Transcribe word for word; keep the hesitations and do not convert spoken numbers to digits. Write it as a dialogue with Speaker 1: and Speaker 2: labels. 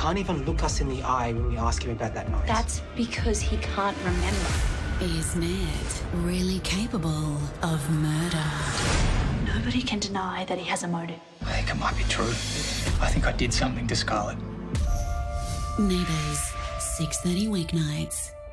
Speaker 1: can't even look us in the eye when we ask him about that night.
Speaker 2: That's because he can't remember.
Speaker 3: Is Ned really capable of murder?
Speaker 2: Nobody can deny that he has a motive.
Speaker 4: I think it might be true. I think I did something to Scarlett.
Speaker 3: Neighbours, six thirty weeknights.